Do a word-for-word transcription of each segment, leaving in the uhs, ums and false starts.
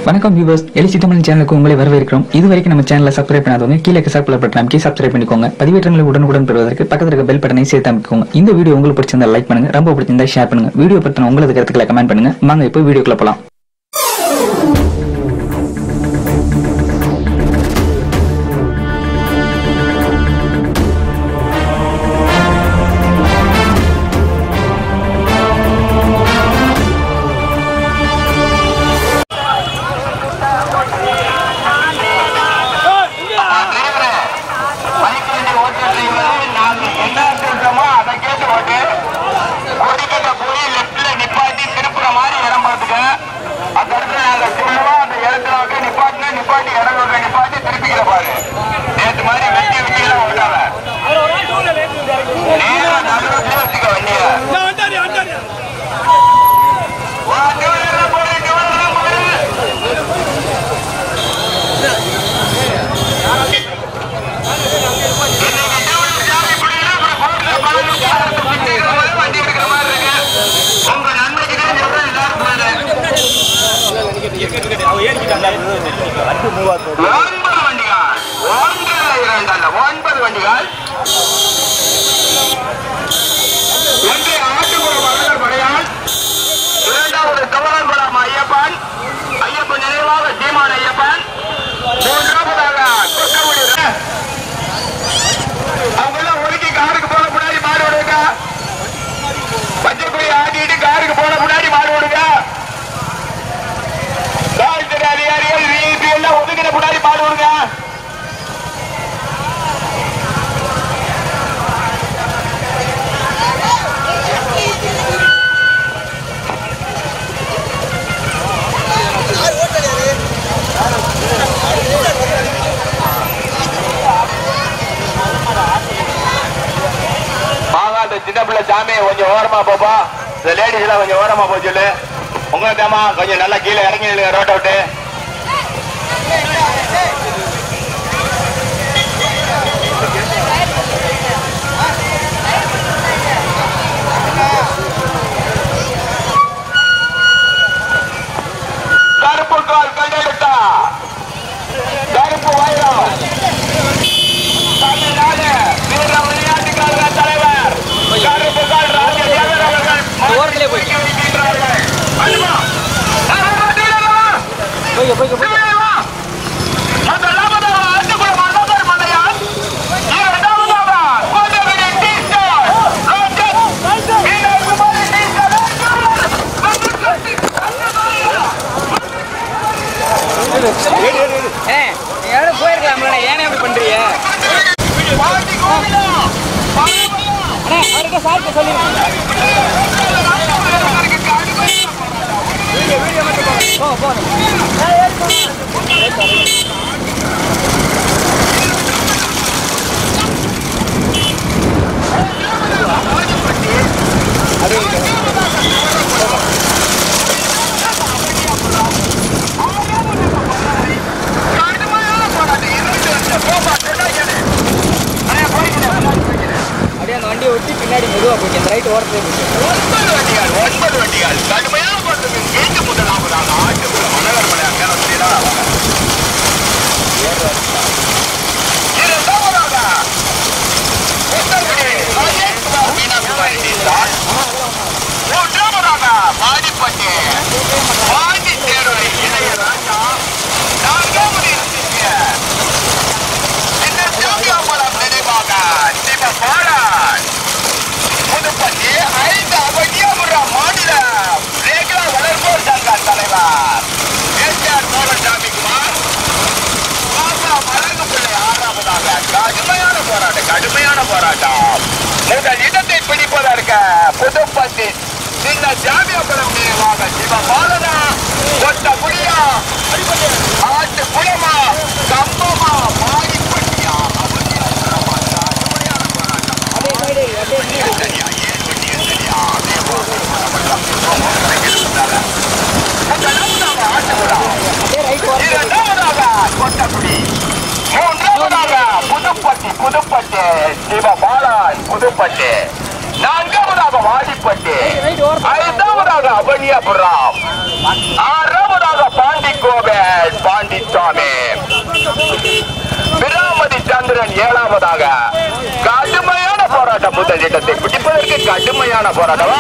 வணக்கம் வியூவர்ஸ், எலிசி தமிழ் சேனலுக்கு உங்களை வரவேற்கிறோம். இதுவரைக்கும் நம்ம சேனலை சப்ஸ்கிரைப் பண்ணாதவங்க கீழே சப்ஸ்கிரைப் பட்டன் அமைக்கி சப்ஸ்கிரைப் பண்ணிக்கோங்க. பதிவேற்றங்களை உடனுக்குடன் பெறுவதற்கு பக்கத்தில் இருக்க பெல் பட்டனை சேர்த்து அமைக்கோங்க. இந்த வீடியோ உங்களுக்கு பிடிச்சிருந்தா லைக் பண்ணுங்க, ரொம்ப பிடிச்சிருந்தா ஷேர் பண்ணுங்க. வீடியோ பத்தின உங்களது கருத்துக்களை கமெண்ட் பண்ணுங்க. வாங்க இப்போ வீடியோக்குள்ள போலாம். சின்ன பிள்ளை சாமி கொஞ்சம் ஓரமா போப்பா. இந்த லேடிஸ் எல்லாம் கொஞ்சம் ஓரமா போய் சொல்லு. உங்க தேமா கொஞ்சம் நல்லா கீழே இறங்கி ரோட்ட விட்டு. கருப்பு கால் கையெழுத்தா கருப்பு வாயிரம் தமிழ்நாடு வீர விளையாட்டுக்காரர் தலைவர் கருப்புகால் ராஜேந்திரன் அவர்கள் ஓரத்திலே போய் வைக்கின்றார்கள். அல்வா போய் போய் போய் அந்த லாபதா அட்டுக்குள்ள மன்னவர் மலையான் இரண்டாவதாக கோட்டவிட teacher Roger Vinay Kumar teacher ஏ யாரோ போயிருக்கலாம்ல, ஏனே அப்படி பண்றீங்க? பாட்டி கோவிலா அண்ணே அவருக்கு சார்ட்ட சொல்லிருங்க. வீடியோ வீடியோ மட்டும் போ போ வண்டியை ஒட்டி பின்னாடி மெதுவா போயிட்டு அந்த ரைட் ஓரத்துல ஒன்பது வண்டிகள் ஒன்பது வண்டிகள் கடுமையான போட்டது. கேட்டு முதலாவதாக ஆட்டுக்குள்ள மன்னவர் மலையான் இரண்டாவதாக மூன்றாவதாக பாடிப்பட்டு பாண்டி தேர்வை இளைய ராஜா நான்காவது இந்த சாமியாம்பலம் நினைவாக சிவபாலன் புதுப்பட்டி ஐந்து அவதியாபுரம் மாநில ரேகா வளர்ப்போர் சங்க தலைவர் எஸ்ஆர் மோகன்சாமிக்குமார் பாபா மலர்ந்து பிள்ளை ஆறாவதாக கடுமையான போராட்டம் கடுமையான போராட்டம் முதல் இடத்தை பிடிப்பதற்கு புதுப்பட்டி சின்ன ஜாமியாபுரம் நினைவாக சிவபாலனா கொத்த குடியா ஆட்டு குளமா கம்பமா பாடிப்பட்டியா அவதியாபுரமா கடுமையான போராட்டம். புதுப்பட்டி புதுப்பட்டி சிவபாலன் புதுப்பட்டி நான்காவதாக வாடிப்பட்டி ஐந்தாவதாக அவனியாபுரம் ஆறாவதாக பாண்டி கோவில் மூன்றாவதாக கடுமையான போராட்டம் முதல் இடத்தை பிடிப்பதற்கு கடுமையான போராட்டம்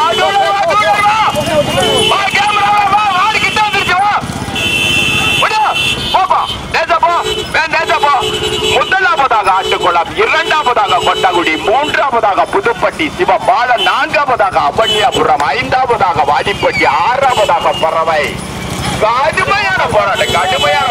முதலாவதாக ஆட்டுக்குளம், இரண்டாவதாக கொட்டகுடி, மூன்றாவதாக புதுப்பட்டி சிவபாலன், நான்காவதாக அவன்யாபுரம், ஐந்தாவதாக வாடிப்பட்டி, ஆறாவதாக பறவை. கடுமையான போராட்டம், கடுமையான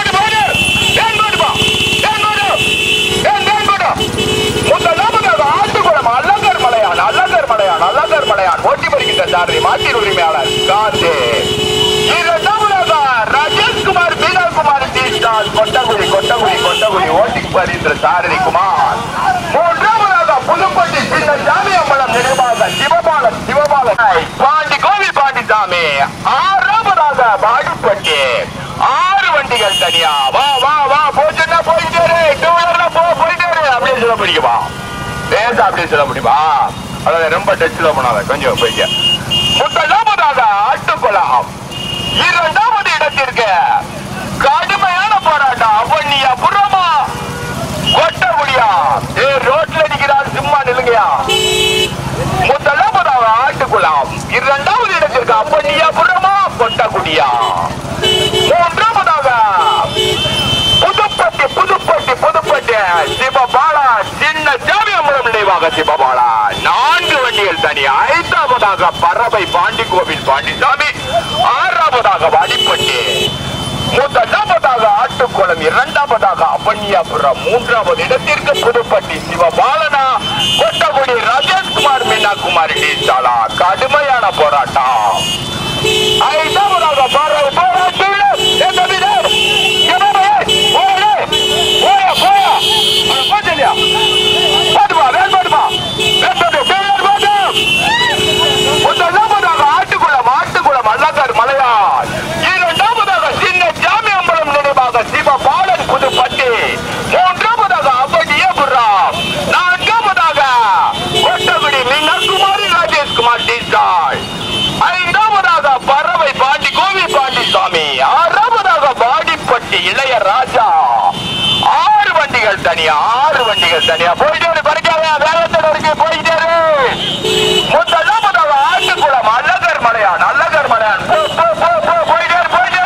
முதலாவதாக ஆட்டுக்குளம் அல்லங்கர் மலையான், அல்லங்கர் மலையான், அல்லங்கர் மலையான் ஓட்டி வருகின்ற சாரதி மாட்டின் உரிமையாளர் காந்தி. இரண்டாவதாக ராஜேஷ்குமார் மீனாகுமார் கொட்டகுடி, கொட்டகுடி, கொட்டகுடி ஓட்டி வருகின்ற சாரதி குமார். மூன்றாவதாக புதுப்பட்டி சின்ன சாமி அம்பலம் நினைவாக சிவபாலன், சிவபாலன் பாண்டி கோவில் பாண்டிசாமி. ஆறாவதாக வாடிப்பட்டி. ஆறு வண்டிகள் தனியா. வா வா வா போச்சுன்னா போயிட்டே டூ வீலர்ல போ போயிட்டே அப்படின்னு சொல்ல முடியுமா? பேச அப்படின்னு சொல்ல முடியுமா? அதாவது ரொம்ப டச்ல போனாத கொஞ்சம் போயிட்டு. முதலாவதாக ஆட்டுக்குளம், இரண்டாவது இடத்திற்கு கடுமையான போராட்டம் அவன்யா புறமா கொட்டகுடியா. ஏ ரோட்ல நிக்கிறார் சும்மா நிலுங்கயா. முதலாவதாக ஆட்டுக்குளம், இரண்டாவது இடத்திற்கு அவன்யா புறமா கொட்டகுடியா. மூன்றாவதாக புதுப்பட்டி, புதுப்பட்டி, புதுப்பட்டி சிவபாலா சின்ன ஜாமியம்பலம் நினைவாக சிவபாலா. நான்கு வண்டிகள் தனி. ஐந்தாவதாக பறவை பாண்டி கோவில் பாண்டிசாமி. ஆறாவதாக வாடிப்பட்டி. முதலாவதாக ஆட்டுக்குளம், இரண்டாவதாக அவன்யாபுரம், மூன்றாவது இடத்திற்கு புதுப்பட்டி சிவபாலனா, கொட்டகுடி ராஜேஷ்குமார் மீனாகுமார் டீசாலா. கடுமையான போராட்டம். ஐந்தாவதாக பறவை போராட்டம். முதலாவதாக ஆட்டுக்குளம், ஆட்டுக்குளம் அல்லங்கர் மலையான். இரண்டாவதாக சின்ன ஜாமி அம்பலம் நினைவாக சிவபாலன் புதுப்பட்டி. மூன்றாவதாக அவன்யாபுரம். நான்காவதாக கொட்டகுடி மீனாகுமாரி ராஜேஷ்குமார் டீசால். ஐந்தாவதாக பறவை பாண்டி கோவில் பாண்டிசாமி. ஆறாவதாக வாடிப்பட்டி இளையராஜா. ஆறு வண்டிகள் தனியா, ஆறு வண்டிகள் தனியா போயிட்டு பறிக்காத வேகத்தோட இருக்கு போயிட்டே. முதலாவதாக ஆட்டுக்குளம் அல்லங்கர் மலையான், அல்லங்கர் மலையான் போயிட்டே போயிட்டே.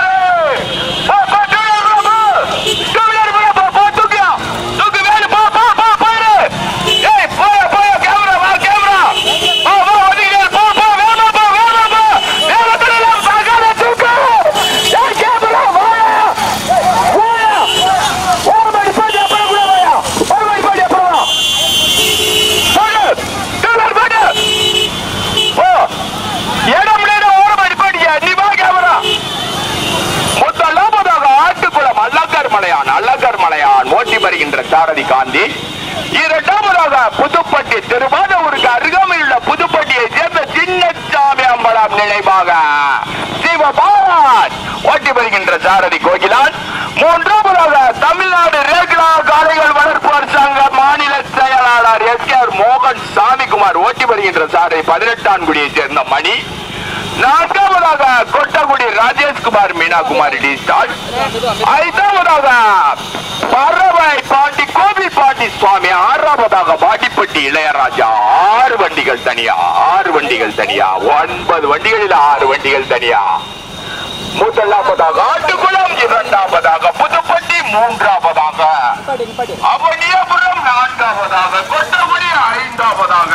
தூக்கு வேறு போ போ போ போயிரு. ஏய் போய போய கேமரா வா கேமரா போ போ ஓடிங்க போ போ வேமா போ வேமா போ வேகத்தோட பாக்காத தூக்கு. ஏய் கேமரா வா போயா ஓரமடி போடி அப்புறம் கூட போயா ஓரமடி போடி அப்புறம் போடு டூலர் போடு போ இடம் நேர ஓரமடி போடியா நீ வா கேமரா. முதலாவதாக ஆட்டுக்குளம் அல்லங்கர் மலையான், அல்லங்கர் மலையான் ஓட்டி வருகின்ற சாரதி காந்தி. இரண்டாவதாக புதுப்பட்டி திருவாரூருக்கு அருகாமையில் உள்ள புதுப்பட்டியை சேர்ந்த சின்னசாமி அம்பலம் நினைவாக சிவபாலன் ஓட்டி வருகின்ற சாரதி கோகிலான். மூன்றாவதாக தமிழ்நாடு ரேக்லா காளைகள் வளர்ப்போர் சங்க மாநில செயலாளர் எஸ் கே மோகன் சாமிக்குமார் ஓட்டி வருகின்ற சாரதி பதினெட்டாம் குடியை சேர்ந்த மணி. நான்காவதாக கொட்டகுடி ராஜேஷ்குமார் மீனாகுமாரி டீசால். ஐந்தாவதாக பறவை பாண்டி கோவில் பாண்டி சுவாமி. ஆறாவதாக வாடிப்பட்டி இளையராஜா. ஆறு வண்டிகள் தனியா, ஆறு வண்டிகள் தனியா. ஒன்பது வண்டிகளில் ஆறு வண்டிகள் தனியா. முதலாவதாக ஆட்டுக்குளம், இரண்டாவதாக புதுப்பட்டி, மூன்றாவதாக அவனியாபுரம், நான்காவதாக கொட்டகுடி, ஐந்தாவதாக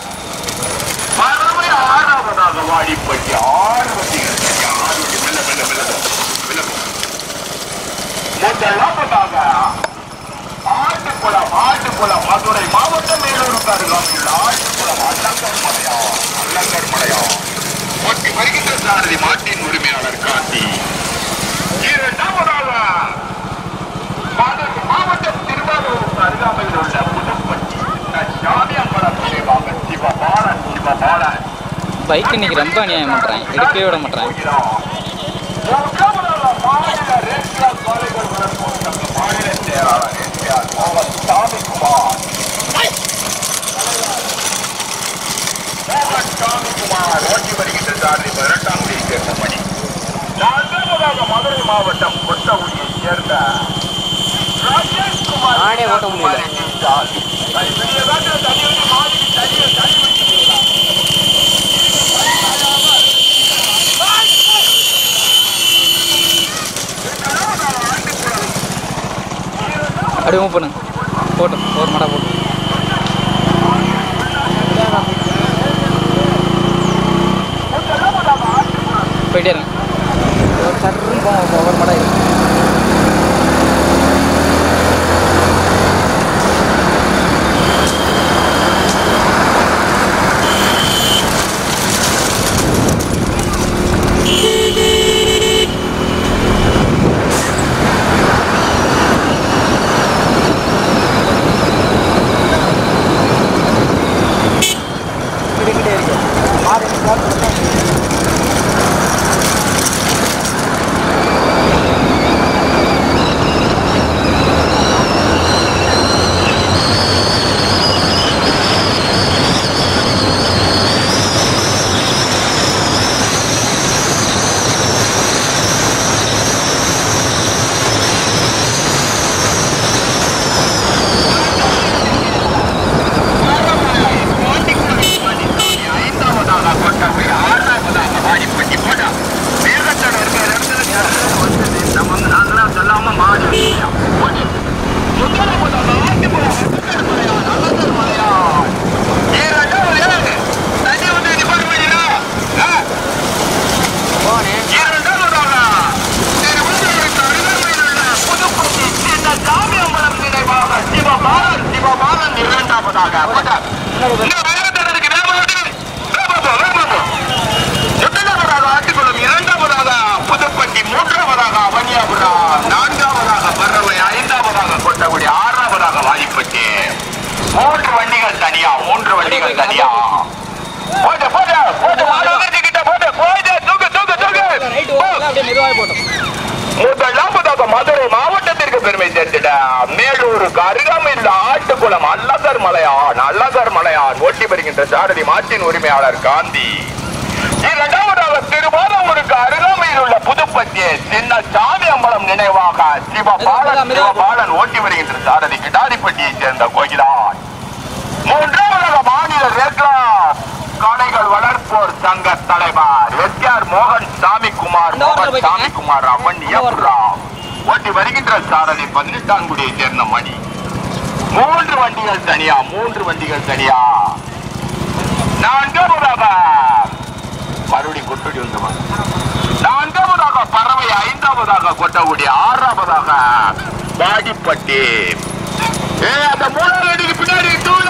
பறவை, ஆறாவதாக வாடிப்பட்டி. ஆறு வண்டிகள் தனியா, ஆறு வண்டி மெல்ல மெல்ல மெல்ல மெல்ல. முதலாவதாக ஆட்டுக்குளம், ஆட்டுக்குளம் மதுரை மாவட்டம் மேலூருக்கு அருகாமையில் ஆட்டுக்குளம் அல்லங்கர் மலையா, அல்லங்கர் மலையா ஓட்டி வருகின்ற சாரதி மாட்டின் உரிமையாளர் காந்தி. இரண்டாவதாக மதுரை மாவட்டம் திருவாரூருக்கு அருகாமையில் உள்ள புதுப்பட்டி சாமியம்பலம் நினைவாக சிவபாலன், சிவபாலன். பைக் இன்னைக்கு ரொம்ப அநியாயம் பண்றேன், எடுக்கவே விட மாட்டேன். மாநில ரேக்லா காளைகள் வளர்ப்போர் சங்க மாநில செயலாளர் எஸ் கே மோகன் சாமிக்குமார். மோகன் சாமிக்குமார் ஓட்டி வருகின்ற சாரதி பதினெட்டாம் குடியை சேர்ந்த மணி. நான்காவதாக மதுரை மாவட்டம் கொட்டகுடியை சேர்ந்த ராஜேஷ்குமார். விட்டால் பெரிய காட்டில் தண்ணி வந்து மாறி தண்ணி தண்ணி அப்படியே மூவ் பண்ணு போட்டோம் ஒரு மடா போட்டோம் போயிட்டே இருங்க சட்டுன்னு போவோம் ஒரு மடா புதுப்பட்டி மூன்றாவதாக அவனியாபுரம் நான்காவதாக பறவை ஐந்தாவதாக கொட்டகுடி ஆறாவதாக வாடிப்பட்டி மூன்று வண்டிகள் தனியா மூன்று வண்டிகள் தனியா போட்டு போட்டு போட்டு மாணவர்கிட்ட போட்டு போயிட்டு தூக்கு தூக்கு தூக்கு முதலாவதாக மதுரை மாவட்டத்திற்கு பெருமை சேர்த்துட மேலூருக்கு அருகாமையில் ஆட்டுக்குளம் அல்லகர் மலையான் அல்லகர் மலையான் ஓட்டி வருகின்ற சாரதி மாட்டின் உரிமையாளர் காந்தி. இரண்டாவதாக திருவாரூருக்கு அருகாமையில் உள்ள புதுப்பட்டி சின்ன சாமி அம்பலம் நினைவாக சிவபாலன் சிவபாலன் ஓட்டி வருகின்ற சாரதி கிடாரிப்பட்டியை சேர்ந்த கோயிலான். மூன்றாவதாக மாநில ரேக்லா காளைகள் வளர்ப்போர் சங்க தலைவர் எஸ் ஆர் மோகன் சாமிக்குமார் மோகன் சாமிக்குமார் அவன்யாபுரம் ஓட்டி வருகின்ற சாரதி பதினெட்டாங்குடியை சேர்ந்த மணி. மூன்று வண்டிகள் தனியா மூன்று வண்டிகள் தனியா. நான்காவதாக மறுபடி கொட்டடி வந்து நான்காவதாக பறவை ஐந்தாவதாக கொட்டகுடி ஆறாவதாக வாடிப்பட்டி. ஏ அந்த மூணாவது அடிக்கு பின்னாடி தூளு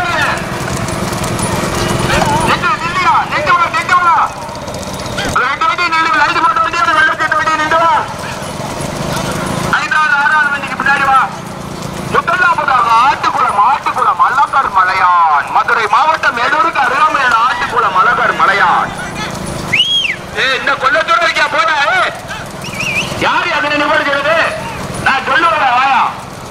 ஆட்டுக்குளம் ஆட்டுக்குளம் அல்லகர் மலையான் மதுரை மாவட்டம் மேலூருக்கு அருகாமையான ஆட்டுக்குளம் அல்லகர் மலையான். இந்த கொல்லத்தூர் இருக்கியா போன யாரு அதனை நிபுணர் நான் சொல்லுவேன் வாயா.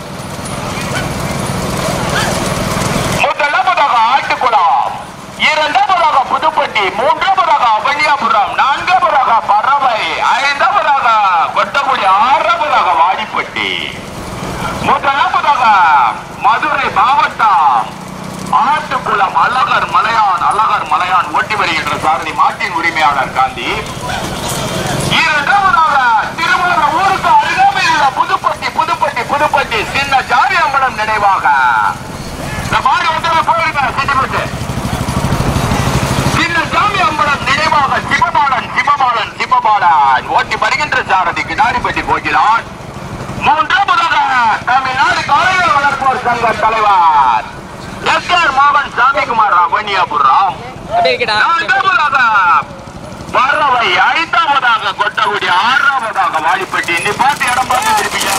முதலாவதாக ஆட்டுக்குளம் இரண்டாவதாக புதுப்பட்டி மூன்றாவதாக அவனியாபுரம் நான்காவதாக பறவை ஐந்தாவதாக கொட்டகுடி ஆறாவதாக வாடிப்பட்டி. முதலாவதாக மதுரை மாவட்டம் ஆட்டுக்குளம் அல்லகர் மலையான் அல்லகர் மலையான் ஓட்டி வருகின்ற சாரதி மாட்டின் உரிமையாளர் காந்தி. இரண்டாவதாக திருவாரூர் ஊருக்கு அருகாமையில் உள்ள புதுப்பட்டி புதுப்பட்டி புதுப்பட்டி சின்ன ஜாதி அம்பலம் நினைவாக இந்த மாடு வந்து போயிருக்கேன் சிட்டிப்பட்டு சின்ன ஜாமி அம்பலம் நினைவாக சிவபாலன் சிவபாலன் சிவபாலன் ஓட்டி வருகின்ற சாரதி கிடாரிப்பட்டி கோகிலான். மூன்றாவதாக தமிழ்நாடு காளைகள் வளர்ப்போர் சங்க தலைவர் எஸ் ஆர் மோகன் சாமிக்குமார் அவனியாபுரம். நான்காவதாக பறவை ஐந்தாவதாக கொட்டகுடி ஆறாவதாக வாடிப்பட்டி. நீ பார்த்து இடம் பார்த்து திருப்பீங்க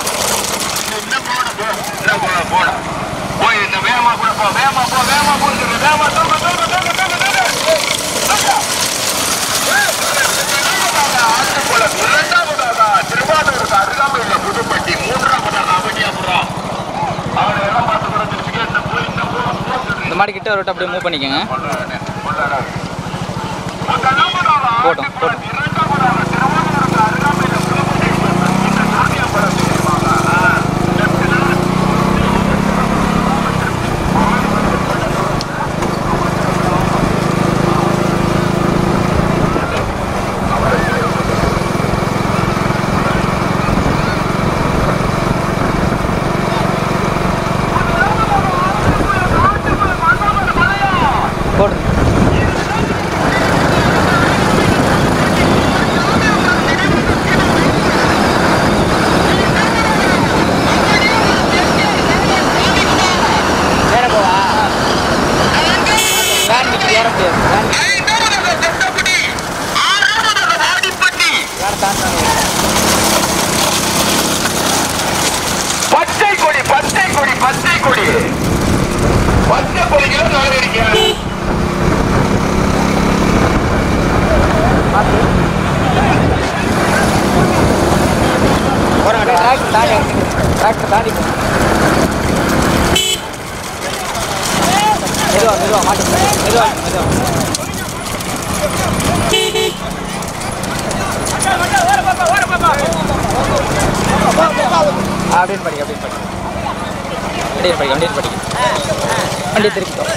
போட போய் இந்த வேமா கூட போ வேமா போ வேமா போட்டு வேமா தூக்கு தூக்கு தூக்கு தூக்கு ஆட்டுக்குளம் இரண்டாவதாக திருவாரூருக்கு அருகாமையில் புதுப்பட்டி மூன்றாவதாக அவனியாபுரம். அவரை இடம் பார்த்து கூட திருப்பீங்க இந்த போய் இந்த இந்த மாதிரி கிட்ட ஒரு அப்படியே மூவ் பண்ணிக்கோங்க போட்டோம் போட்டோம். கொடி பச்சை கொடிகளை நான் இருக்கேன். தாண்டி மெதுவா மெதுவா மாட்டு மெதுவா மெதுவா அப்படின்னு படி அப்படின்னு படி அப்படியே படி அப்படியே படி வண்டி திருப்பிட்டோம்.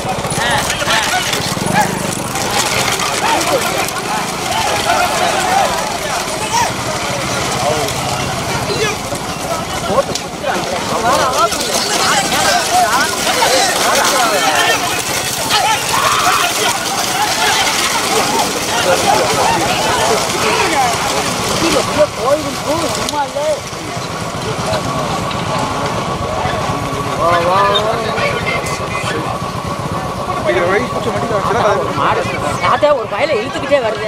ஒரு பயில இழுத்துக்கிட்டே வருது.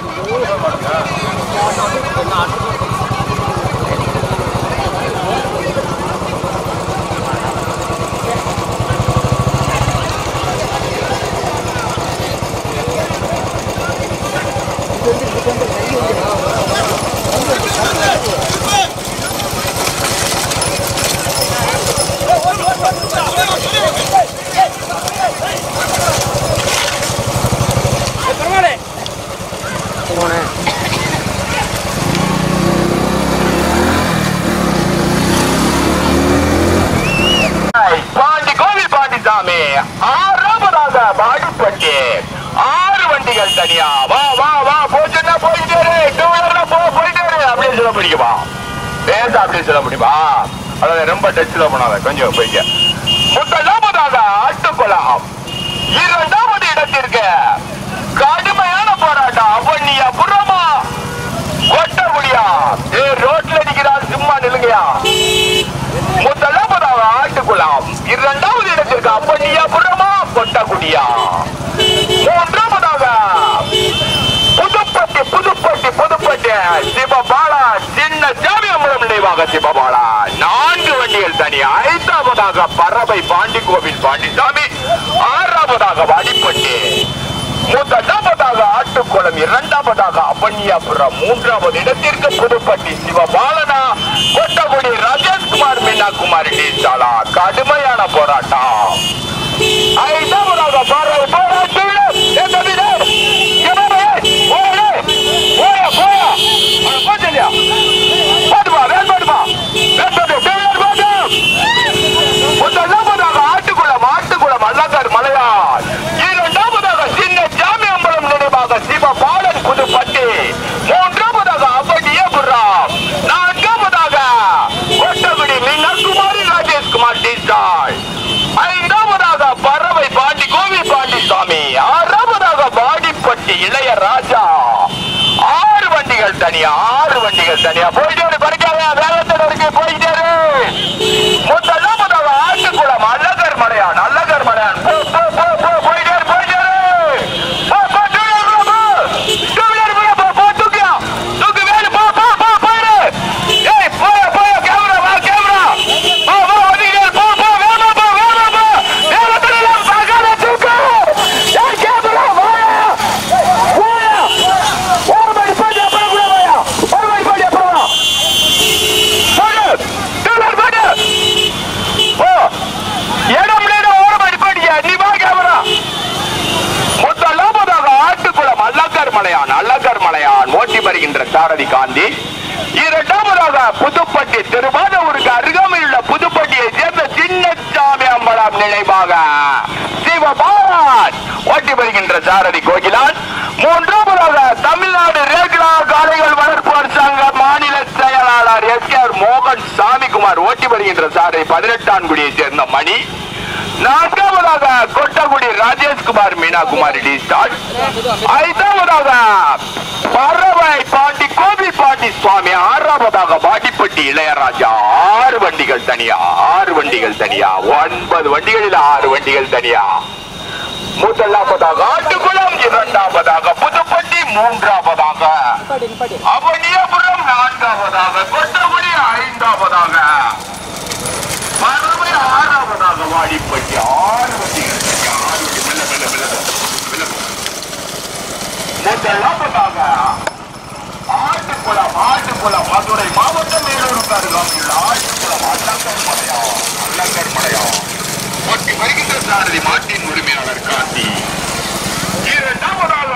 பாண்டி கோவில் பாண்டிசாமி ஆறாவதாக பாடிப்பட்டி ஆறு வண்டிகள் தனியா. வா வா வா போச்சுன்னா போயிட்டே டூ வீலர்ல போ போயிட்டே அப்படின்னு சொல்ல முடியுமா? பேச அப்படின்னு சொல்ல முடியுமா? அதாவது ரொம்ப டச்ல போனாங்க கொஞ்சம் போய்க்க. முதலாவதாக ஆட்டுக்குளம் இரண்டாவது இடத்திற்கு கடுமையான போராட்டம். அவனியா புறமா கொட்ட முடியா ஏ ரோட்ல அடிக்கிறார் சும்மா நிலுங்கயா. முதலாவதாக ஆட்டுக்குளம் இரண்டாவது இடத்திற்கு அப்பனியா புறமா கொட்டகுடியா. மூன்றாவதாக புதுப்பட்டி புதுப்பட்டி புதுப்பட்டி சிவபாலா சின்ன ஜாமியம்பலம் நினைவாக சிவபாலா நான்கு வண்டிகள் தனி. ஐந்தாவதாக பறவை பாண்டி கோவில் பாண்டிசாமி ஆறாவதாக வாடிப்பட்டி முதலாவதாக ஆட்டுக்குளம் இரண்டாவதாக அப்பன்னியாபுரம் மூன்றாவது இடத்திற்கு புதுப்பட்டி சிவபாலனா கொட்டகுடி ராஜேஷ்குமார் மீனாகுமாரி டீசாலா. கடுமையான போராட்டம். ஐந்தாவதாக பறவை போராட்டம் முதலாவதாக ஆட்டுக்குளம் ஆட்டுக்குளம் அல்லக்கார் மலையாள் இரண்டாவதாக சின்ன ஜாமியம்பலம் நினைவாக சிவபாலன் புதுப்பட்டி மூன்றாவதாக அவனியபுரம் நான்காவதாக கொட்டகுடி மீனாகுமாரி ராஜேஷ்குமார் டீசால் ஐந்தாவதாக பறவை பாண்டி கோவில் பாண்டிசாமி ஆறாவதாக வாடிப்பட்டி இளைய ராஜா. ஆறு வண்டிகள் தனியா ஆறு வண்டிகள் தனியா போயிட்டு பறிக்காத வேகத்தில் இருக்கு போயிட்டே. முதலாவதாக ஆட்டுக்குளம் அல்லகர் மலையான் அல்லகர் மலையான் போயிட்டே போயிட்டே தூக்கு வேறு போ போ போ போயிடு. ஏய் போய போய கேமரா வா கேமரா போ போ ஓடிங்க போ போ வேமா போ வேமா போ வேகத்துல எல்லாம் பகல தூக்கு. ஏய் கேமரா வாயா வாயா ஒரு மணி போய் அப்புறம் கூட வாயா ஒரு மணி போய் அப்புறம் வா போடு டூலர் போடு போ இடம் நேரம் ஒரு மணி போடியா நீ வா கேமரா. முதலாவதாக ஆட்டுக்குளம் அல்லக்கர் மலையான் அல்லக்கர் மலையான் ஓட்டி வருகின்ற சாரதி காந்தி. இரண்டாவதாக புதுப்பட்டி திருவாதூருக்கு அருகாமையில் உள்ள புதுப்பட்டியை சேர்ந்த சின்னசாமி அம்பலம் நினைவாக சிவபாலன் ஓட்டி வருகின்ற சாரதி கோகிலான். மூன்றாவதாக தமிழ்நாடு ரேக்லா காளைகள் வளர்ப்போர் சங்க மாநில செயலாளர் எஸ் கே மோகன் சாமிக்குமார் ஓட்டி வருகின்ற சாரதி பதினெட்டாம் குடியை சேர்ந்த மணி. நான்காவதாக கொட்டகுடி ராஜேஷ்குமார் மீனாகுமாரி டீசால். ஐந்தாவதாக பறவை பாண்டி கோவில் பாண்டி சுவாமி ஆறாவதாக வாடிப்பட்டி இளையராஜா. ஆறு வண்டிகள் தனியா ஆறு வண்டிகள் தனியா ஒன்பது வண்டிகளில் ஆறு வண்டிகள் தனியா. முதலாவதாக ஆட்டுக்குளம் இரண்டாவதாக புதுப்பட்டி மூன்றாவதாக அவனியபுரம் நான்காவதாக கொட்டகுடி ஐந்தாவதாக பறவை ஆறாவதாக வாடி முதலாவதாக ஆட்டுக்குளம் ஆட்டுக்குளம் மதுரை மாவட்டம் மேலூருக்கு அருகாமையுள்ள ஆட்டுக்குளம் அல்லங்கர் மலையா அல்லங்கர் மலையா ஓட்டி வருகின்ற சாரதி மாட்டின் உரிமையாளர் காந்தி. இரண்டாவதாக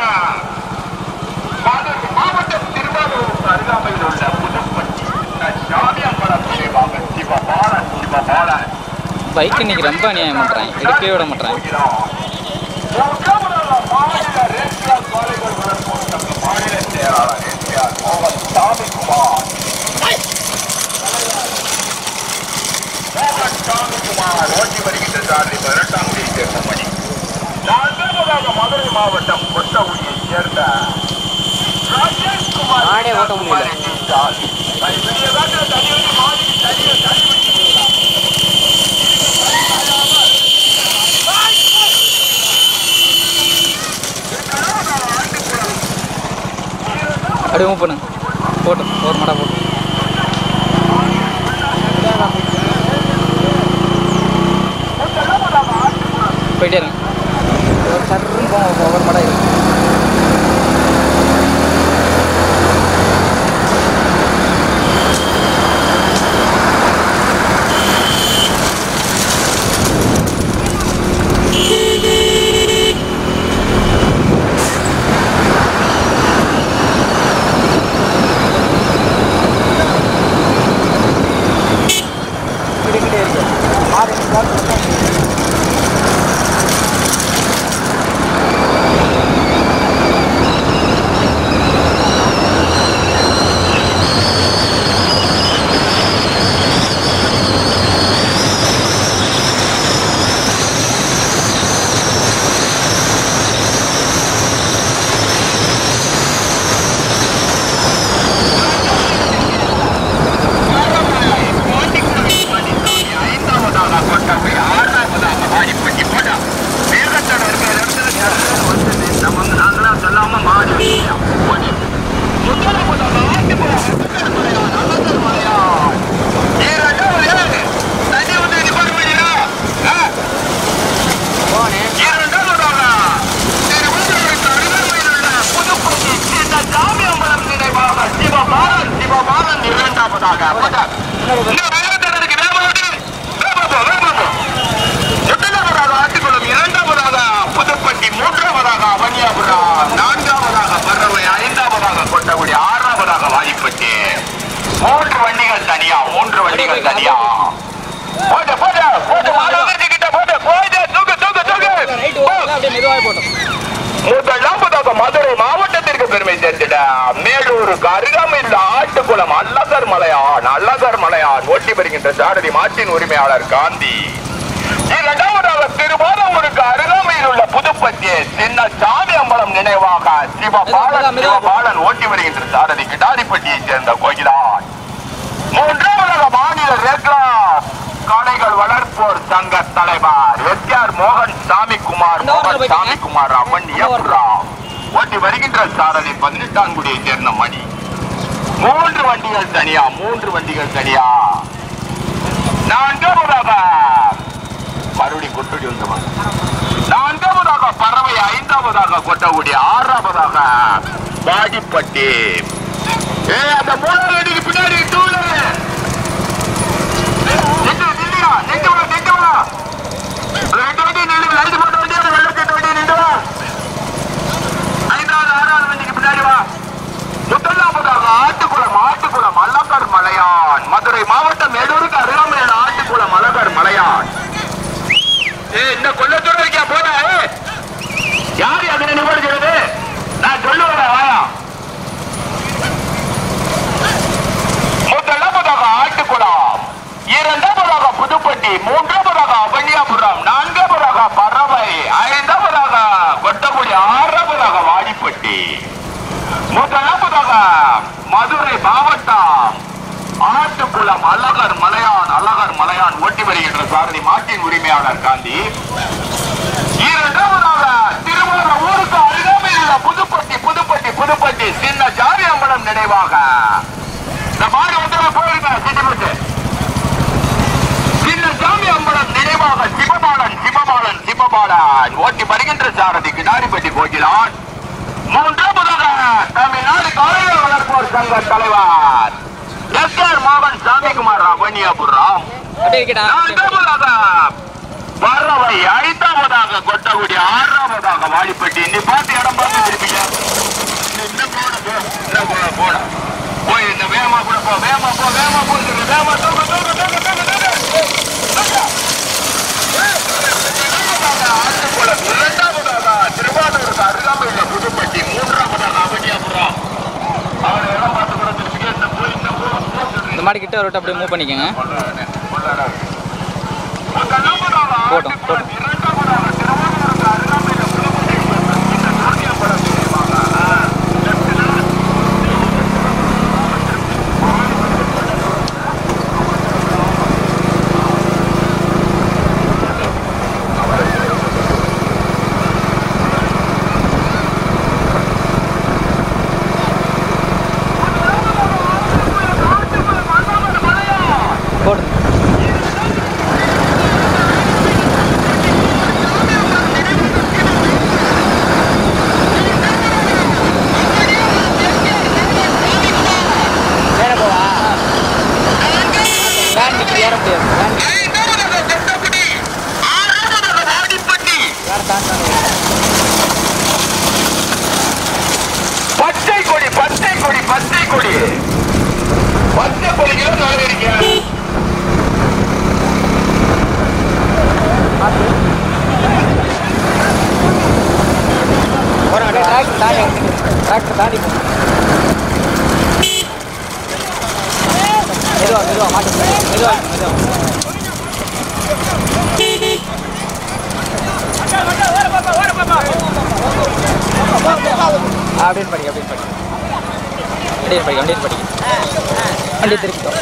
மதுரை மாவட்டம் திருவாரூருக்கு அருகாமையில் உள்ள புதுப்பட்டி சாமியம்பலம் நினைவாக சிவபாலன் சிவபாலன். பைக் இன்னைக்கு ரொம்ப அநியாயம் பண்றான், எடுக்கவே விட மாட்டான். மாநில ரேஷியால் காலைகள் வளர்ப்போம் மாநில செயலாளர் எஸ்ஆர் மோகன் சாமிக்குமார் மோகன் சாமிக்குமார் ஓட்டி வருகின்ற சாரதி பதினெட்டாம் தேதி சேர்ந்த மணி. நான்காவதாக மதுரை மாவட்டம் கொட்டகுடியைச் சேர்ந்த ராஜேஷ்குமார் ஆடே ஓட்ட முடியல. அப்படியே மூவ் பண்ணுங்க, போட்டோம் ஒரு மடா போட்டோம். போயிட்டே இருங்க, ஒரு சர்ன்னு போங்க, ஒவ்வொரு மடா இருக்கு. புதுப்பட்டி மூன்றாவதாக அவனியாபுரம் நான்காவதாக பறவை ஐந்தாவதாக கொட்டகுடி ஆறாவதாக வாடிப்பட்டி. மூன்று வண்டிகள் தனியா மூன்று வண்டிகள் தனியா போட்டு போட்டு போட்டு மாடகிட்ட போட்டு போயிட்டு தூக்கு தூக்கு தூக்கு அப்படியே மெதுவாக போட்டோம். முதலாவதாக மதுரை மாவட்டத்திற்கு பெருமை சேர்த்திட மேலூருக்கு அருகாமையில் ஆட்டுக்குளம் அல்லகர் மலையான் அல்லகர் மலையான் ஓட்டி வருகின்ற சாரதி மாட்டின் உரிமையாளர் காந்தி. இரண்டாவதாக திருவாரூருக்கு அருகாமையில் உள்ள புதுப்பட்டி சின்ன சாமி அம்பலம் நினைவாக சிவபாலன் சிவபாலன் ஓட்டி வருகின்ற சாரதி கிடாரிப்பட்டியைச் சேர்ந்த கோகிலான். மூன்றாவதாக மாநில ரேக்லா காளைகள் வளர்ப்போர் சங்க தலைவர் எஸ்ஆர் மோகன் சாமிக்குமார் மோகன் சாமிக்குமார் அவன்யாபுரம் ஓட்டி வருகின்ற சாரதி பதினெட்டாம் குடியைச் சேர்ந்த மணி. மூன்று வண்டிகள் தனியா மூன்று வண்டிகள் தனியா. நான்காவதாக மறுபடியும் கொட்டடி வந்தவன். நான்காவதாக பறவை ஐந்தாவதாக கொட்டகுடி ஆறாவதாக வாடிப்பட்டி. ஏ அந்த மூணாவது வண்டிக்கு பின்னாடி டூல ஆட்டுக்குளம் ஆட்டுக்குளம் அல்லகர் மலையான் மதுரை மாவட்டம் மேலூருக்கு அருகாமையான ஆட்டுக்குளம் அல்லகர் மலையான். இந்த கொல்லத்தூர் இருக்கியா போன யாரு அதனை நிபடுகிறது நான் சொல்லுவேன் வாயா. முதலாவதாக ஆட்டுக்குளம், இரண்டாவதாக புதுப்பட்டி, மூன்றாவதாக அவனியாபுரம், நான்காவதாக பறவை, ஐந்தாவதாக கொட்டகுடி, ஆறாவதாக வாடிப்பட்டி. முதலாவதாக மதுரை மாவட்டம் ஆட்டுக்குளம் அல்லகர் மலையான் அல்லகர் மலையான் ஓட்டி வருகின்ற சாரதி மாட்டின் உரிமையாளர் காந்தி. இரண்டாவதாக திருவாரூர் ஊருக்கு அருகாமையில் உள்ள புதுப்பட்டி புதுப்பட்டி புதுப்பட்டி சின்ன ஜாதி அம்பலம் நினைவாக இந்த மாதிரி வந்து போயிருக்க சிட்டிப்பட்டு சின்ன ஜாமி அம்பலம் நினைவாக சிவபாலன் சிவபாலன் சிவபாலன் ஓட்டி வருகின்ற சாரதி கிடாரிப்பட்டி கோகிலான். மூன்றாவதாக காளைகள் வளர்ப்போர் சங்க தலைவர் எஸ் ஆர் மோகன் சாமிக்குமார் அவனியாபுரம் பறவை ஐந்தாவதாக கொட்டகுடி ஆறாவதாக வாலிப்பட்டி நீ பார்த்து இடம் பார்த்து திருப்பிங்க போட போய் இந்த வேமா கூட போ வேமா போ வேமா போட்டு வேமா தூக்கு தூக்கு தூக்கு தூக்கு தூக்கு இரண்டாவதாக திருவாரூருக்கு அருகாமையில் புதுப்பட்டி மூன்றாவதாக அவனியாபுரம் அவரை இடம் பார்த்து கூட திருப்பிங்க இந்த போய் இந்த இந்த மாதிரி கிட்ட ஒரு அப்படியே மூவ் பண்ணிக்கோங்க. போட்டோம் போட்டோம் பச்சை கொடி பச்சை கொடி பச்சை கொடி பச்சை கொடிகளை நுழையிருக்கேன் டிராக்டர் தாண்டி மெதுவா மெதுவா மாட்டு மெதுவா மெதுவா அப்படின்னு படிக்க அப்படின்னு படிக்க அப்படியே படிக்க அப்படியே படிக்க அப்படியே திருப்பிட்டோம்.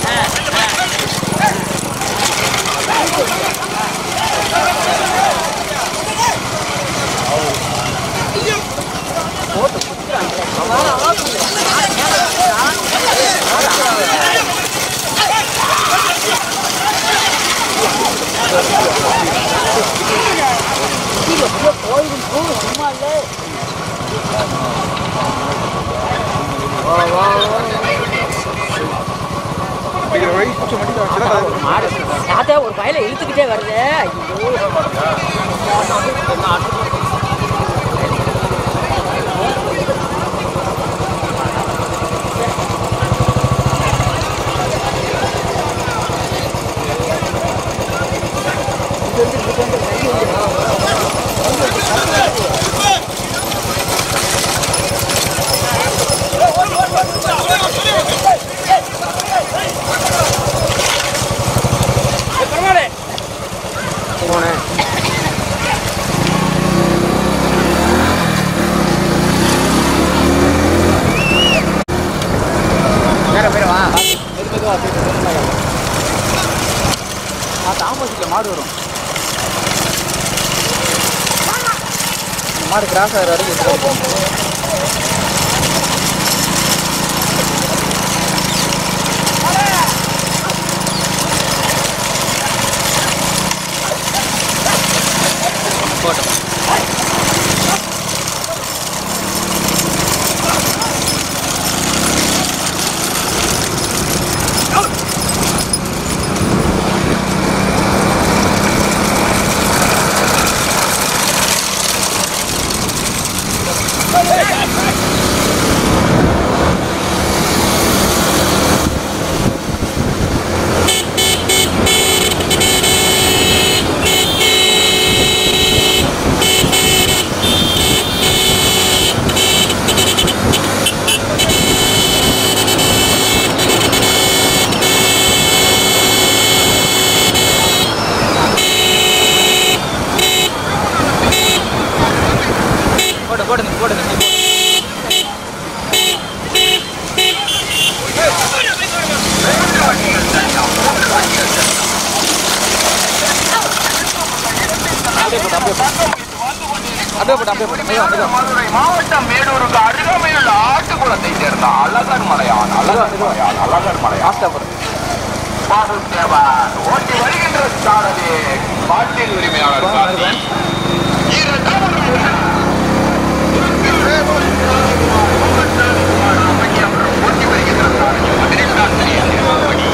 தாத்தா ஒரு பையில இழுத்துக்கிட்டே வருது. ஆப்போசிட்ல மாடு வரும். மாடு கிராஸ் ஆகிற வரைக்கும் போட்டோம். போடுங்க போடுங்க மதுரை மாவட்டம் மேடூருக்கு அருகாமையுள்ள ஆட்டுக்குளத்தை சேர்ந்த அழகர் மலையான் அழகர் மலையான் அழகர் மலையான் ஓட்டி வருகின்ற சாரதி பாட்டில் உரிமையாளர் இரண்டாவது பதினெட்டாம் தேதி மணி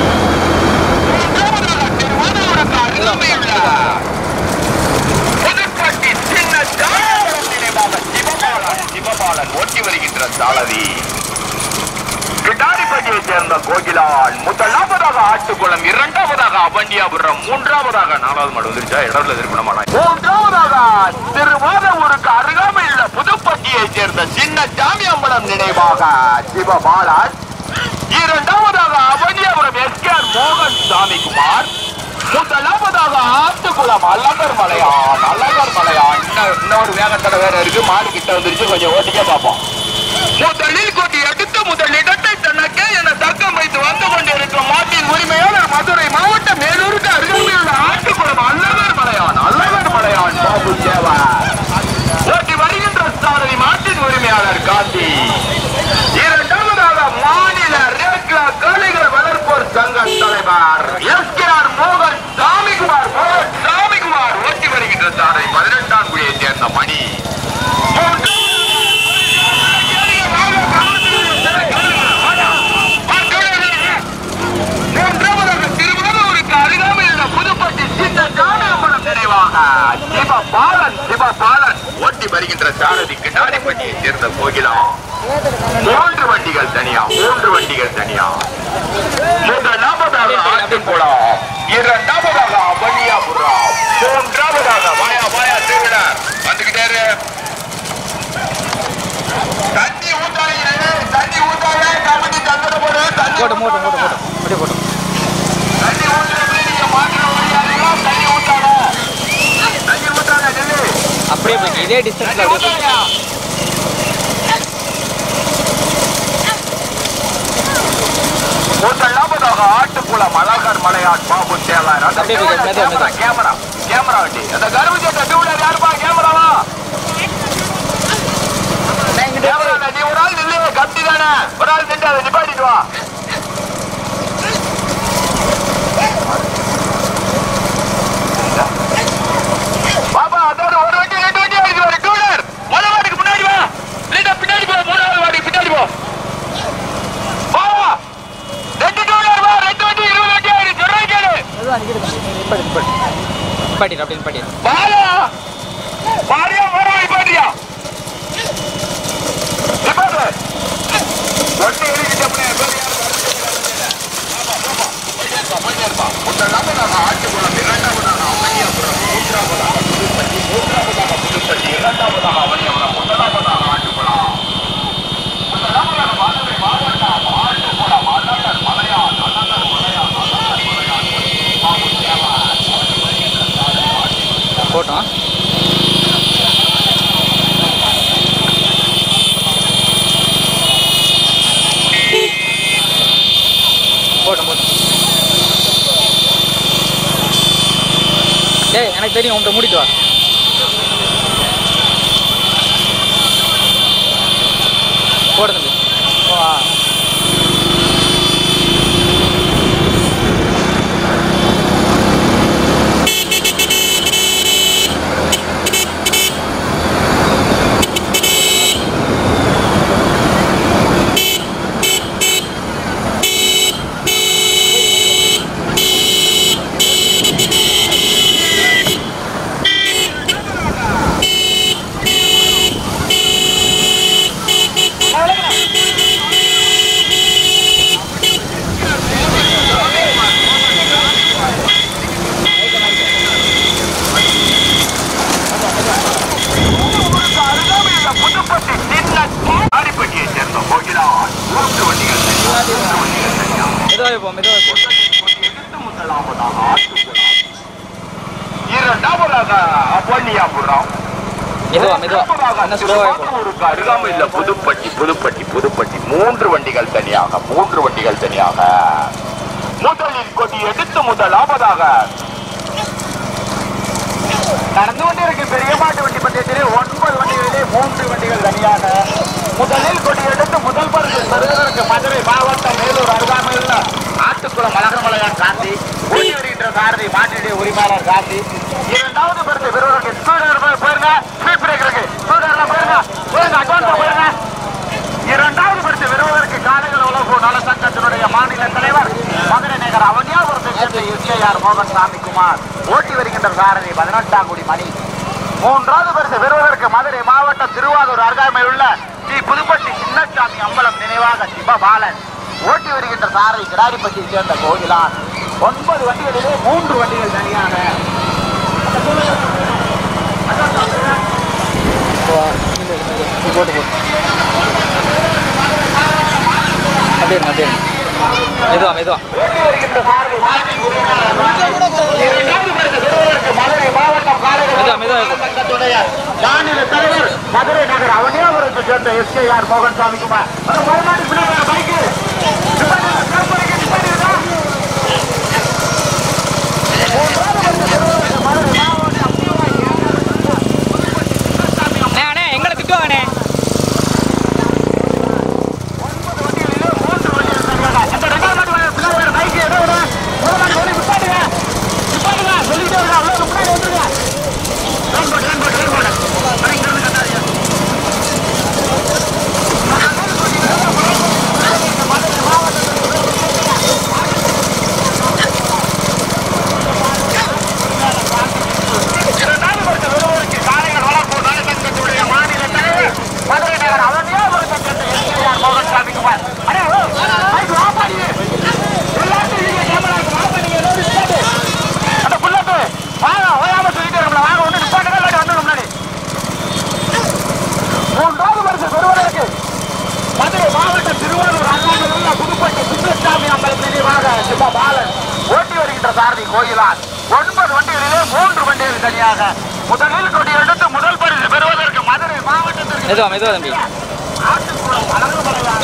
அருமையுள்ள புதுப்பட்டி சின்ன ஜாலம் நினைவாக சிவபாலன் சிவபாலன் ஓட்டி வருகின்ற சாலதி கிட்டாரிப்பட்டியை சேர்ந்த கோகிலான் முதலாவதாக ஆட்டுக்குளம், இரண்டாவதாக அவன்யாபுரம், மூன்றாவதாக நாலாவது மாடு வந்துருச்சா இடத்துல திருப்பணமான மூன்றாவதாக திருவாரூருக்கு அருகாமையுள்ள புதுப்பட்டியை சேர்ந்த சின்ன ஜாமியம்பலம் நினைவாக சிவபாலன், இரண்டாவதாக அவன்யாபுரம் எஸ் கே ஆர் மோகன் சாமிக்குமார், முதலாவதாக ஆட்டுக்குளம் அல்லகர் மலையான் அல்லகர் மலையான். இன்னொரு வேகத்தோட வேற இருக்கு, மாடு கிட்ட வந்துருச்சு, கொஞ்சம் ஓட்டிக்க பார்ப்போம். முதலில் கொண்டு எடுத்து முதல் இடத்தை தனக்கே என தக்கம் வைத்து வந்து கொண்டிருக்கும் மாட்டின் உரிமையாளர் மதுரை மாவட்டம் மேலூருக்கு அருகாமையுள்ள ஆட்டுக்குளம் அல்லகர் மலையான் அல்லகர் மலையான் பாபு சேவா ஓட்டி வருகின்ற சாரதி மாட்டின் உரிமையாளர் காந்தி. இரண்டாவதாக மாநில ரேக்லா காளைகள் வளர்ப்போர் சங்க தலைவர் எஸ் கே ஆர் மோகன் சாமிக்குமார் மோகன் சாமிக்குமார் ஓட்டி வருகின்ற சாரதி பதினெட்டாம் குடியை சேர்ந்த மணி. புதுப்பட்டி சின்ன ஜாமியம்பலம் நினைவாக சிவபாலன் சிவபாலன் ஓட்டி வருகின்ற சாரதி கிட்டாரிப்பட்டியை சேர்ந்த கோகிலா. மூன்று வண்டிகள் தனியா மூன்று வண்டிகள் தனியா முதலாவதாக ஆட்டுக்குளம், இரண்டாவதாக அவனியாபுரம், மூன்றாவதாக வாயா வாயா திருவிழர் வந்துகிட்டாரு. தண்ணி ஊத்தாயே தண்ணி ஊத்தாயே கமிட்டி தந்துட போடு தண்ணி போட்டு மூட்டு மூட்டு போட்டு அப்படியே போட்டு தண்ணி ஊத்துற நீங்க மாட்டின ஓடியாரீங்களா? தண்ணி ஊத்தாங்க தண்ணி ஊத்தாங்க டெல்லி அப்படியே போய் இதே டிஸ்டன்ஸ்ல அப்படியே முதலாவதாக ஆட்டுக்குளம் அழகர் மலையான் பாபு சேவார். அந்த கேமரா கேமரா கேமரா வண்டி அந்த கருவு சேட்ட டூலர் யாருப்பா? கேமராவா கேமரா நீ ஒரு ஆள் நில்லு, கட்டி தானே ஒரு ஆள் நின்று அதை நிப்பாட்டிட்டு வா. பாபா அதோட ஒரு வண்டி ரெண்டு வண்டி அடிச்சு வர டூலர் முதல் வாடிக்கு முன்னாடி வா, இல்லைன்னா பின்னாடி போ, மூணாவது வாடிக்கு பின்னாடி போ. பாபா ரெண்டு டூலர் வா, ரெண்டு வண்டி இருபது வண்டி ஆயிடுச்சு சொல்றேன் கேளு. பாட்டிடு அப்படின்னு பாட்டிடு பாலா பாரியா வர நிப்பாட்டியா நிப்பாட்டு ஒட்டி எரிக்கிட்ட அப்படியே முதலாவதாக ஆட்டுக்குளம், இரண்டாவதாக அவனியாபுரம், மூன்றாவதாக புதுப்பட்டி, மூன்றாவதாக புதுப்பட்டி, இரண்டாவதாக அவனியாபுரம், முதலாவதாக ஆட்டுக்குளம், முதலாவதாக மதுரை மாவட்டம் ஆட்டுக்குளம் அல்லகர் மலையான் அல்லகர் மலையான் அல்லகர் மலையான் பாபு சேவா போட்டோம். போட்டோம் போட்டோம் டேய் எனக்கு தெரியும், உன்கிட்ட மூடிட்டு வா. போடு தம்பி. வா மெதுவாக போ மெதுவாக போ. இரண்டாவதாக அவனியாபுரம், மெதுவா மெதுவா என்ன ஸ்லோவாக போ. திருவாரூருக்கு அருகாமையில் புதுப்பட்டி புதுப்பட்டி புதுப்பட்டி மூன்று வண்டிகள் தனியாக மூன்று வண்டிகள் தனியாக முதலில் கொடி எடுத்து முதலாவதாக நடந்து கொண்டிருக்கு பெரிய மாட்டு வண்டி பந்தயத்திலே ஒன்பது வண்டிகளிலே மூன்று வண்டிகள் தனியாக முதலில் கொடி எடுத்து முதல் பரிசு பெறுவதற்கு மதுரை மாவட்டம் மேலூர் அருகாமையில் ஆட்டுக்குளம் அழகர் மலையான் காந்தி ஓடி வருகின்ற சாரதி மாட்டினுடைய உரிமையாளர் காந்தி. இரண்டாவது பரிசு பெறுவதற்கு ஸ்பீடர் போயிருங்க, ஸ்பீட் பிரேக் இருக்கு, ஸ்பீடர்ல போயிருங்க போயிருங்க அட்வான்ஸ் போயிருங்க. இரண்டாவது பரிசு பெறுவதற்கு காலைகள் உலகம் நலசங்க கழகத்துடைய மாநில தலைவர் மதுரை நகர் அவனியாபுரத்தை சேர்ந்த எஸ்ஏஆர் மோகன் சாமிக்குமார் ஓட்டி வருகின்ற சாரதி பதினெட்டாம் கோடி மணி. மூன்றாவது பரிசு பெறுவதற்கு மதுரை மாவட்டம் திருவாரூர் அருகாமையில் உள்ள ஸ்ரீ புதுப்பட்டி சின்னசாமி அம்பலம் நினைவாக சிவபாலன் ஓட்டி வருகின்ற சாரதி கிடாரிப்பட்டியை சேர்ந்த கோகிலான். ஒன்பது வண்டிகளிலே மூன்று வண்டிகள் தனியாக போட்டு போட்டு அப்படியே அப்படியே மெதுவா மெதுவா ஓட்டி வருகின்ற சாரதி மதுரை மாவட்டம் மாநில தலைவர் மதுரை நகர் அவனியாபுரத்தை சேர்ந்த எஸ்ஏஆர் மோகன் சாமிக்குமார். அண்ணே எங்களை திட்டுவாங்கண்ணே. ஓட்டி வருகின்ற சாரதி கோயிலான். ஒன்பது வண்டிகளிலே மூன்று வண்டிகள் தனியாக முதலில் கொடி எடுத்து முதல் பரிசு பெறுவதற்கு மதுரை மாவட்டத்திற்கு மெதுவா மெதுவா தம்பி ஆட்டுக்குளம் அழகுமலையான்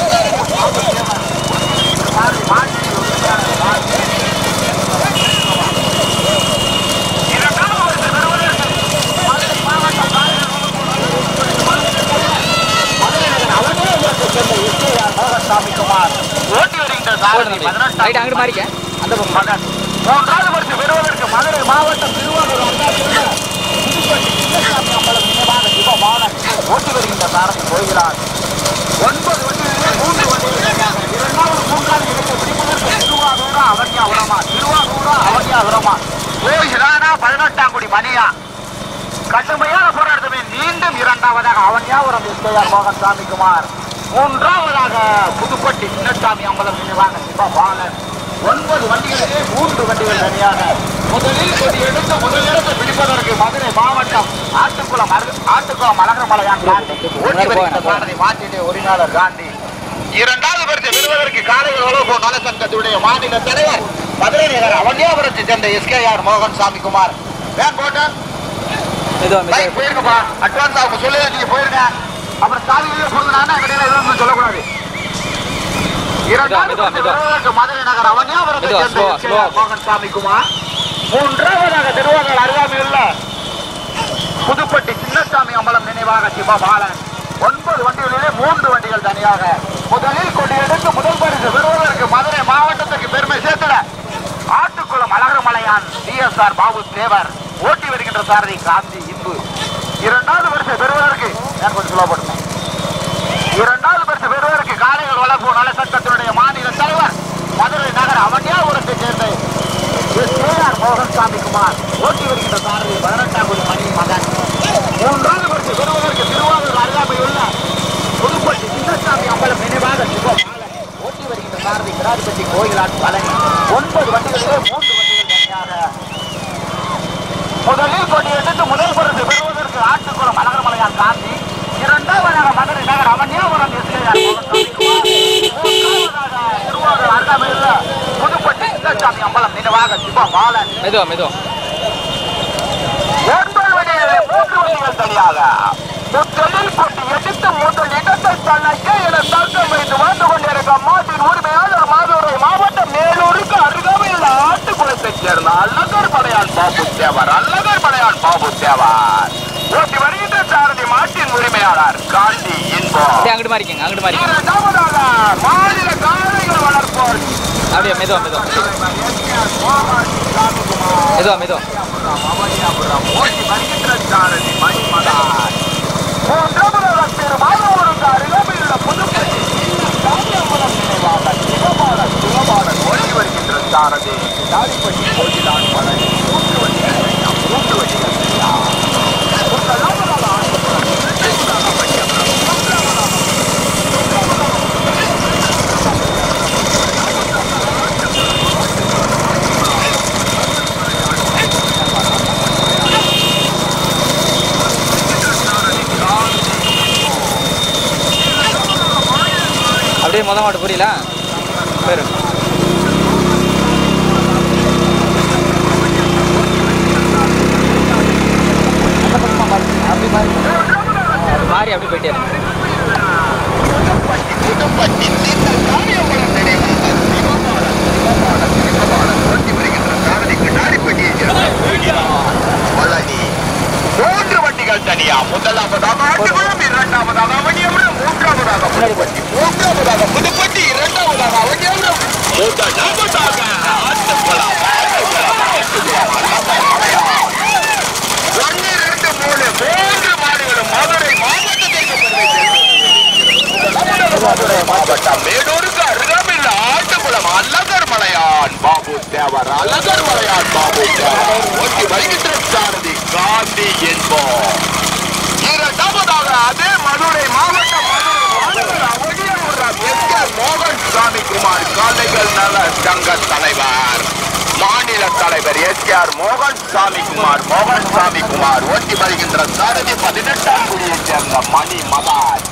சாமிக்குமார் ஓட்டி வருகின்ற சாரதி ரைட் அங்கிட்டு மாறிக்க அந்த மகன். மூன்றாவது பரிசு பெறுவதற்கு மதுரை மாவட்டம் திருவாரூர் ஓட்டி வருகின்ற சாரதி கோயிலான். ஒன்பது வண்டிகளிலே மூன்று வண்டிகள் இரண்டாவது மூன்றாவது இடத்தை பிடிப்பதற்கு திருவாரூரா அவனியா உரமா திருவாரூரா அவனியா உரமா கோயிலானா பதினெட்டாம் கோடி மணியா கடுமையான போராட்டமே மீண்டும் இரண்டாவதாக அவனியாபுரம் எஸ்ஏஆர் மோகன் சாமிக்குமார். மூன்றாவதாக புதுப்பட்டி சின்னசாமி அம்பலம் நினைவாக சிவபாலன். ஒன்பது வண்டிகளிலே மூன்று வண்டிகள் தனியாக முதலில் கொடி எடுத்து முதல் இடத்தை பிடிப்பதற்கு மதுரை மாவட்டம் ஆட்டுக்குளம் ஆட்டுக்குளம் அழகமலையான் காந்தி ஓட்டி வருகின்ற சாரதி மாட்டிலே உரிமையாளர் காந்தி. இரண்டாவது பரிசு பெறுவதற்கு காலையில் உலக நலசங்கத்துடைய மாநில தலைவர் மதுரை நகர் அவனியாபுரத்தை சேர்ந்த எஸ்கேஆர் மோகன் சாமிக்குமார். வேன் போட்ட போயிருங்கப்பா அட்வான்ஸ் அவங்க சொல்லி நீங்க போயிருங்க. அப்புறம் சாதியிலே கொடுங்கனா கடையில எதுவும் சொல்லக்கூடாது. மதுரை நகர் அவனியாபுரத்தை சேர்ந்த எஸ்கேஆர் மோகன் சாமிக்குமார். மூன்றாவதாக திருவாரூர் அருகாமையுள்ள புதுப்பட்டி சின்னசாமி அம்பலம் நினைவாக சிவபாலன். ஒன்பது வண்டிகளிலே மூன்று வண்டிகள் தனியாக முதலில் கொடி எடுத்து முதல் பரிசு பெறுவதற்கு மதுரை மாவட்டத்திற்கு பெருமை சேர்த்திட Attukulam Alagamalaiyan T S R Babu Thevar ஓட்டி வருகின்ற சாரதி காந்தி இன்பு. இரண்டாவது பரிசு பெறுவதற்கு கொஞ்சம் சொல்லப்படுங்க. இரண்டாவது பரிசு பெறுவதற்கு காளைகள் வளர்ப்பு நல சட்டத்தினுடைய மாநில தலைவர் மதுரை நகர் அவனியாபுரத்தை சேர்ந்த எஸ்ஏஆர் மோகன் சாமிக்குமார் ஓட்டி வருகின்ற சாரதி பதினெட்டாம் கோடி மணி மகன். மூன்றாவது பரிசு பெறுவதற்கு திருவாரூர் அருகாமையுள்ள புதுப்பட்டி சின்னசாமி அம்பலம் நினைவாக சிவபாலன் ஓட்டி வருகின்ற சாரதி கிடாரிப்பட்டி கோயிலான் பழனி. ஒன்பது வண்டிகளிலே மூன்று வண்டிகள் தனியாக முதலில் கொடி எடுத்து முதல் பரிசு பெறுவதற்கு ஆட்டுக்குளம் அழகமலையான் காந்தி. இரண்டாவதாக மதுரை நகர் அவனியாபுரம் எஸ்ஏஆர் திருவாரூர் அருகாமையுள்ள புதுப்பட்டி சின்னசாமி அம்பலம் நினைவாக சிவபாலன். மெதுவா மெதுவா ஒன்பது வண்டிகளிலே மூன்று வண்டிகள் தனியாக முதலில் கொடி எடுத்து முதல் இடத்தை தனக்கு என தங்கம் வைத்து வாழ்ந்து கொண்டிருக்கும் மாட்டின் உரிமையாளர் மதுரை மாவட்டம் மேலூருக்கு அருகாமையில் ஆட்டுக்குளத்தைச் சேர்ந்த அல்லகர் படையான் பாபு தேவர் அல்லகர் படையான் பாபு தேவர் ஓட்டி வருகின்ற சாரதி மாட்டின் உரிமையாளர் காந்தி இன்பம். அங்கிட்டு மாறிக்கங்க அங்கிட்டு மாறிக்கங்க இரண்டாவதாக மாநில காளைகள் வளர்ப்போர் அப்படியே மெதுவா மெதுவா மெதுவா மெதுவா ஓட்டி வருகின்ற சாரதி மணிமலார். மூன்றாவதாக பெருமாள் அருகாமையில் உள்ள புதுப்பட்டி நினைவாக சிவபாலன் சாரதி தாடிப்பட்டி கோயிலான் பழனி மூன்று வண்டிகள் தனியா மூன்று வண்டிகள் தனியா அப்படியே மொதல் மாட்டு புரியல பேரு அப்படி மாறி அது மாறி அப்படி போயிட்டே மூன்று வண்டிகள் தனியா முதலாவதாக ஆட்டுக்குளம் இரண்டாவதாக அவனியபுரம் மூன்றாவதாக புதுப்பட்டி மூன்றாவதாக புதுப்பட்டி இரண்டாவதாக அவனியபுரம் முதலாவதாக ஆட்டுக்குளம் ஒன்று இரண்டு மூணு மூன்று மாடுகளும் மதுரை மாவட்டத்திற்கு மதுரை மாவட்டம் மேலூருக்கு அருகாமையில் ஆட்டுக்குளம் அழகர் மலையான் பாபு தேவர் அழகர் மலையான் பாபு தேவர் ஓட்டி வருகின்ற சாரதி காந்தி என்போம். இரண்டாவதாக அதே மதுரை மாவட்டம் மோகன் சாமி குமார் காளைகள் நல சங்க தலைவர் மாநில தலைவர் எஸ் கே ஆர் மோகன் சாமி குமார் மோகன் சாமி குமார் ஓட்டி வருகின்ற சாரதி பதினெட்டாம் குடியைச் சேர்ந்த மணி மகான்.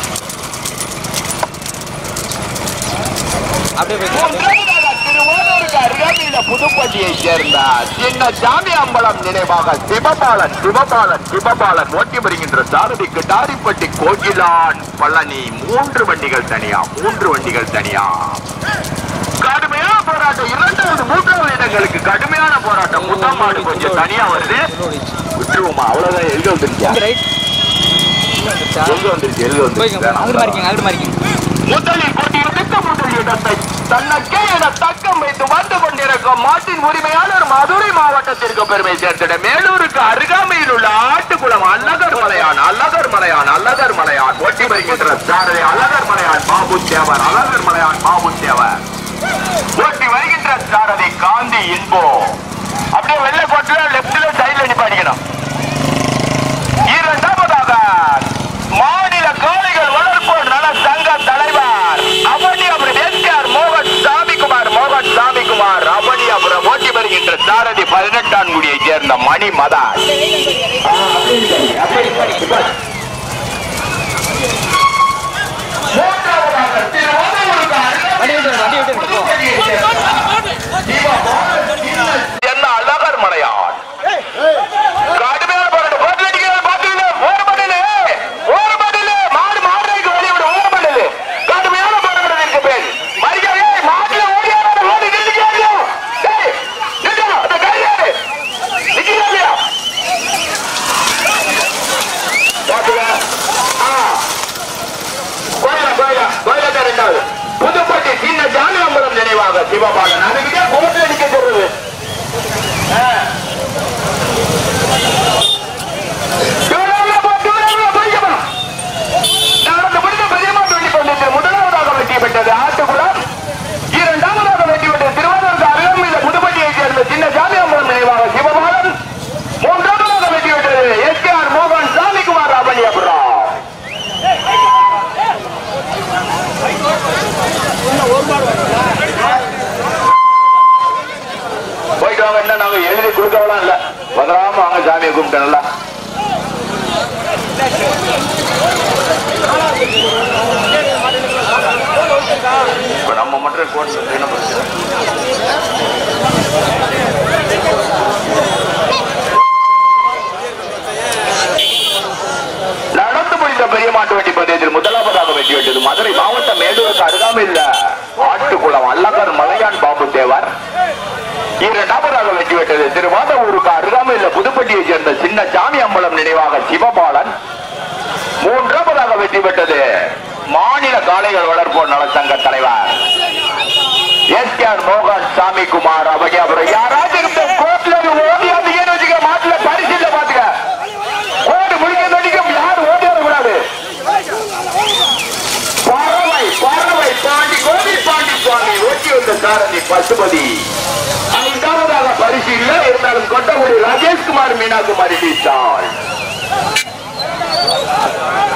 அப்படியே போயிட்டு புதுப்பட்டியை சேர்ந்த சின்ன சாமி அம்பலம் நினைவாக சிவபாலன் சிவபாலன் சிவபாலன் ஓட்டி வருகின்ற சாரதி கிடாரிப்பட்டி கோகிலான் பழனி மூன்று வண்டிகள் தனியா மூன்று வண்டிகள் தனியா கடுமையான போராட்டம் இரண்டாவது மூன்றாவது இடங்களுக்கு கடுமையான போராட்டம் முதல் மாடு கொஞ்சம் தனியா வருது விட்டுருவோமா அவ்வளவுதான் எழுத வந்துருச்சு ரைட் எழுத வந்துருச்சு எழுத வந்துருச்சு அங்கிட்டு மாறிக்கிங்க அங்கிட்டு மாறிக்கிங்க முதலில் கொண்டிருந்த முதல் இடத்தை தன்னக்கே என தக்கம் வைத்து வந்து கொண்டிருக்கும் மாட்டின் உரிமையாளர் மதுரை மாவட்டத்திற்கு பெருமை சேர்த்திட மேலூருக்கு அருகாமையில் உள்ள ஆட்டுக்குளம் அல்லகர் மலையான் அல்லகர் மலையான் அல்லகர் மலையான் ஓட்டி வருகின்ற சாரதி அல்லகர் மலையான் பாபு தேவர் அல்லகர் மலையான் பாபு தேவர் ஓட்டி வருகின்ற சாரதி காந்தி இன்போ அப்படியே வெள்ளை கோட்டில லெப்ட்ல சைட்ல நிப்பாடிக்கணும். இரண்டாவதாக மாநில காளைகள் வளர்ப்போர் நல சங்க தலைவர் அவனியாபுரம் எஸ் கே ஆர் மோகன் சாமிக்குமார் மோகன் சாமிக்குமார் அவனியாபுரம் ஓட்டி வருகின்ற சாரதி பதினெட்டாம் குடியை சேர்ந்த மணி மதான். என்ன அழகர் மலையான் கடுமையான போராட்டம் ஒரு மணில ஒரு மணில மாடு மாடுக்கு வெளியிட ஒரு மணில கடுமையான போராட்டத்திற்கு பேர் மரியாதை மாட்டில ஓடியாட ஓடி நிற்கிறாங்க. டேய் நிடா அந்த கையாடு நிக்கிறாங்க பாத்துங்க. ஆ கோயிலா கோயிலா கோயிலா தான் ரெண்டாவது புதுப்பட்டி சின்ன ஜாமி அம்பலம் நினைவாக சிவபாலன் அதுக்கிட்ட கோட்டை நிக்க சொல்றது. முதலாவதாக வெற்றி பெற்றது ஆட்டுக்குளம் இரண்டாவதாக வெற்றி பெற்றது திருவாரூர் அருகாமையில் புதுப்பட்டியைச் சேர்ந்த சின்ன ஜாமி அம்பலம் நினைவாக சிவபாலன் மூன்றாவதாக வெற்றி பெற்றது எஸ் கே ஆர் மோகன் சாமிக்குமார் அவனியாபுரம். போயிட்டு வாங்க என்ன நாங்க எழுதி கொடுக்கலாம் இல்ல பதறாம வாங்க சாமியை கும்பிட்டோம்ல. இப்ப நம்ம மட்டும் கோர்ஸ் என்ன பிரச்சனை நடந்து முடிந்த பெரிய மாட்டு வண்டி பந்தயத்தில் முதலாவதாக வெற்றி பெற்றது மதுரை மாவட்டம் மேலூருக்கு அருகாமையில் ஆட்டுக்குளம் அல்லகர் மலையான் பாபு தேவர். இரண்டாவதாக வெற்றி பெற்றது திருவாதூருக்கு அருகாமையில் புதுப்பட்டியைச் சேர்ந்த சின்ன சாமி அம்பலம் நினைவாக சிவபாலன். மூன்றாவதாக வெற்றி பெற்றது மாநில காளைகள் வளர்ப்போர் நலச்சங்க தலைவர் எஸ் கே ஆர் மோகன் சாமிக்குமார் அவனியாபுரம். யாராச்சும் கோர்ட்ல ஓடியாதீங்கன்னு வச்சுக்க மாட்டுல பரிசீல பாத்துக்க கோடு முடிக்க நடிக்கும் யாரும் ஓடியாத கூடாது. பறவை பறவை பாண்டி கோடி பாண்டி சுவாமி ஓட்டி வந்த சாரதி பசுபதி இருந்தாலும் கொட்டகுடி ராஜேஷ்குமார் மீனாகுமாரி டீச்சாள்